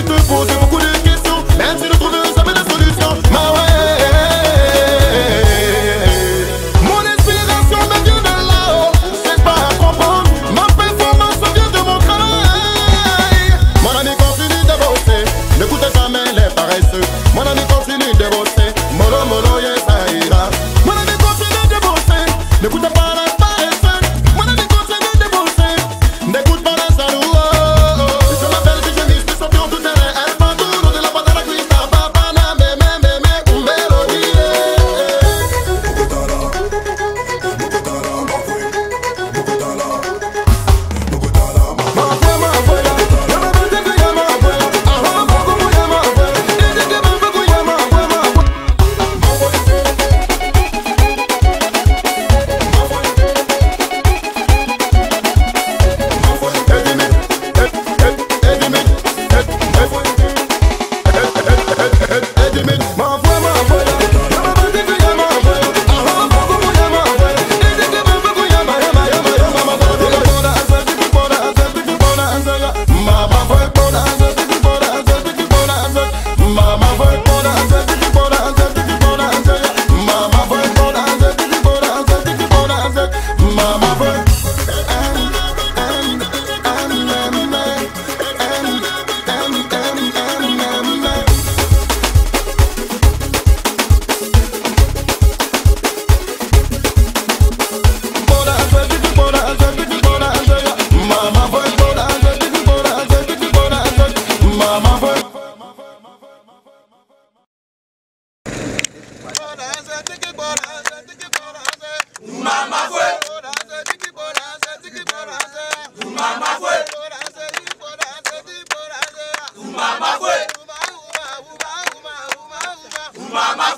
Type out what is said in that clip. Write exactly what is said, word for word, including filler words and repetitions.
te poser beaucoup de questions, même si de trouver jamais la solution. Ma ouais. Mon inspiration me vient de là-haut, c'est pas à comprendre. Ma performance vient de mon travail. Mon ami continue de bosser, n'écoutez jamais les paresseux. Mon ami continue de bosser, mollo mollo yes ça ira. Mon ami continue de bosser, n'écoutez pas les paresseux. Mon ami continue de bosser, n'écoute pas les salauds. Je m'appelle Bichemis, je suis champion tout terrain. Elle va tout de la boîte à la cuisse, ta babana, mais mais mais mais ou mélodie. Mama